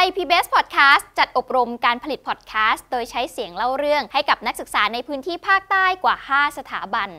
ย PBS Podcast จัดอบรมการผลิตพอดแคสต์โดยใช้เสียงเล่าเรื่องให้กับนักศึกษาในพื้นที่ภาคใต้กว่า 5 สถาบัน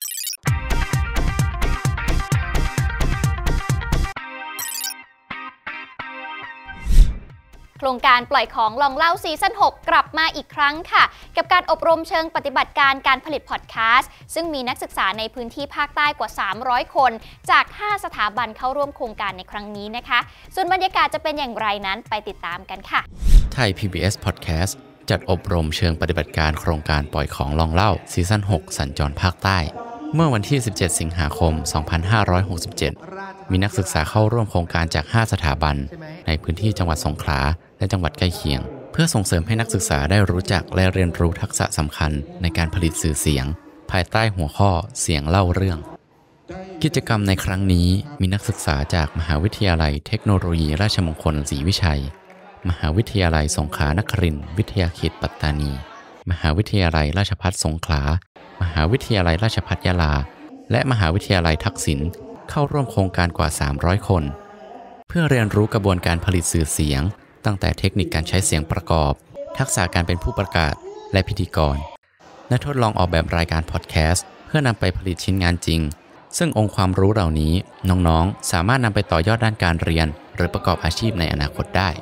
โครงการปล่อยของลองเล่าซีซั่น 6 กลับมาอีกครั้งค่ะกับการอบรมเชิงปฏิบัติการการผลิตพอดแคสต์ซึ่งมีนักศึกษาในพื้นที่ภาคใต้กว่า 300 คนจาก 5 สถาบันเข้าร่วมโครงการในครั้งนี้นะคะส่วนบรรยากาศจะเป็นอย่างไรนั้นไปติดตามกันค่ะไทย PBS Podcast จัดอบรมเชิงปฏิบัติการโครงการปล่อยของลองเล่าซีซั่น 6 สัญจรภาคใต้เมื่อวันที่ 17 สิงหาคม 2567 มีนักศึกษาเข้าร่วมโครงการจาก 5 สถาบันในพื้นที่จังหวัดสงขลาและจังหวัดใกล้เคียงเพื่อส่งเสริมให้นักศึกษาได้รู้จักและเรียนรู้ทักษะสำคัญในการผลิตสื่อเสียงภายใต้หัวข้อเสียงเล่าเรื่องกิจกรรมในครั้งนี้มีนักศึกษาจากมหาวิทยาลัยเทคโนโลยีราชมงคลศรีวิชัยมหาวิทยาลัยสงขลานครินทร์วิทยาเขตปัตตานีมหาวิทยาลัยราชภัฏสงขลามหาวิทยาลัยราชภัฏยะลาและมหาวิทยาลัยทักษิณเข้าร่วมโครงการกว่า 300 คนเพื่อเรียนรู้กระบวนการผลิตสื่อเสียงตั้งแต่เทคนิคการใช้เสียงประกอบทักษะการเป็นผู้ประกาศและพิธีกรและทดลองออกแบบรายการพอดแคสต์เพื่อนำไปผลิตชิ้นงานจริงซึ่งองค์ความรู้เหล่านี้น้องๆสามารถนำไปต่อยอดด้านการเรียนหรือประกอบอาชีพในอนาคตได้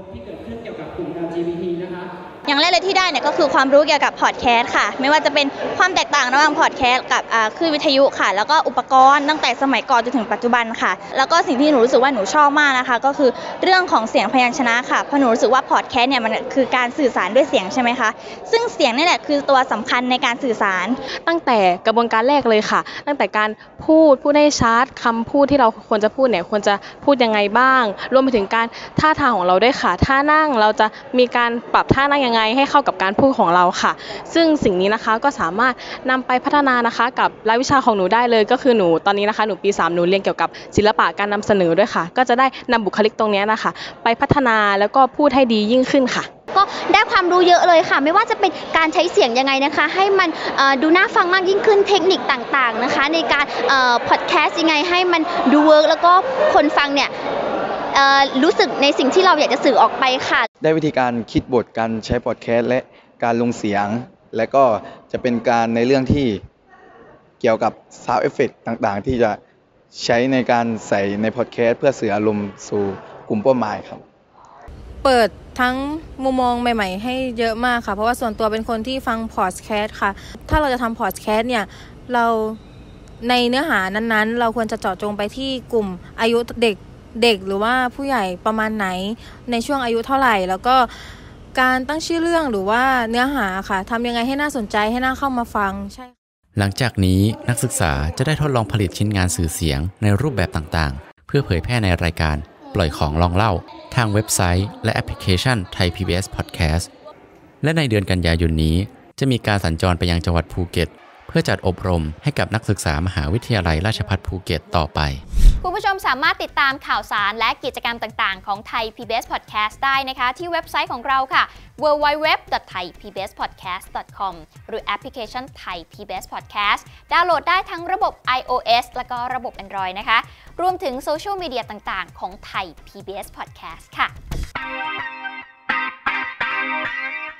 อย่างแรกเลยที่ได้เนี่ยก็คือความรู้เกี่ยวกับพอดแคสต์ค่ะไม่ว่าจะเป็นความแตกต่างระหว่างพอดแคสต์กับคลื่นวิทยุค่ะแล้วก็อุปกรณ์ตั้งแต่สมัยก่อนจนถึงปัจจุบันค่ะแล้วก็สิ่งที่หนูรู้สึกว่าหนูชอบมากนะคะก็คือเรื่องของเสียงพยัญชนะค่ะเพราะหนูรู้สึกว่าพอดแคสต์เนี่ยมันคือการสื่อสารด้วยเสียงใช่ไหมคะซึ่งเสียงนี่แหละคือตัวสำคัญในการสื่อสารตั้งแต่กระบวนการแรกเลยค่ะตั้งแต่การพูดให้ชัดคำพูดที่เราควรจะพูดเนี่ยควรจะพูดยังไงบ้างรวมไปถึงการท่าทางของเราด้วยค่ะท่านั่งเราจะมีการปรับท่านั่งยังไงให้เข้ากับการพูดของเราค่ะซึ่งสิ่งนี้นะคะก็สามารถนำไปพัฒนานะคะกับรายวิชาของหนูได้เลยก็คือหนูตอนนี้นะคะหนูปี 3หนูเรียนเกี่ยวกับศิลปะการนำเสนอด้วยค่ะก็จะได้นำบุคลิกตรงนี้นะคะไปพัฒนาแล้วก็พูดให้ดียิ่งขึ้นค่ะก็ได้ความรู้เยอะเลยค่ะไม่ว่าจะเป็นการใช้เสียงยังไงนะคะให้มันดูน่าฟังมากยิ่งขึ้นเทคนิคต่างๆนะคะในการพอดแคสต์ยังไงให้มันดูเวิร์กแล้วก็คนฟังเนี่ยรู้สึกในสิ่งที่เราอยากจะสื่อออกไปค่ะได้วิธีการคิดบทการใช้พอดแคสต์และการลงเสียงและก็จะเป็นการในเรื่องที่เกี่ยวกับซาวด์เอฟเฟกต์ต่างๆที่จะใช้ในการใส่ในพอดแคสต์เพื่อสื่ออารมณ์สู่กลุ่มเป้าหมายครับเปิดทั้งมุมมองใหม่ๆให้เยอะมากค่ะเพราะว่าส่วนตัวเป็นคนที่ฟังพอดแคสต์ค่ะถ้าเราจะทำพอดแคสต์เนี่ยเราในเนื้อหานั้นๆเราควรจะเจาะจงไปที่กลุ่มอายุเด็กหรือว่าผู้ใหญ่ประมาณไหนในช่วงอายุเท่าไหร่แล้วก็การตั้งชื่อเรื่องหรือว่าเนื้อหาค่ะทำยังไงให้น่าสนใจให้น่าเข้ามาฟังใช่หลังจากนี้นักศึกษาจะได้ทดลองผลิตชิ้นงานสื่อเสียงในรูปแบบต่างๆเพื่อเผยแพร่ในรายการปล่อยของลองเล่าทางเว็บไซต์และแอปพลิเคชัน Thai PBS Podcast และในเดือนกันยายนนี้จะมีการสัญจรไปยังจังหวัดภูเก็ตเพื่อจัดอบรมให้กับนักศึกษามหาวิทยาลัยราชภัฏภูเก็ตต่อไปคุณผู้ชมสามารถติดตามข่าวสารและกิจกรรมต่างๆของไทย PBS Podcast ได้นะคะที่เว็บไซต์ของเราค่ะ www.thaipbspodcast.com หรือแอปพลิเคชัน Thai PBS Podcast ดาวน์โหลดได้ทั้งระบบ iOS และก็ระบบ Android นะคะรวมถึงโซเชียลมีเดียต่างๆของไทย PBS Podcast ค่ะ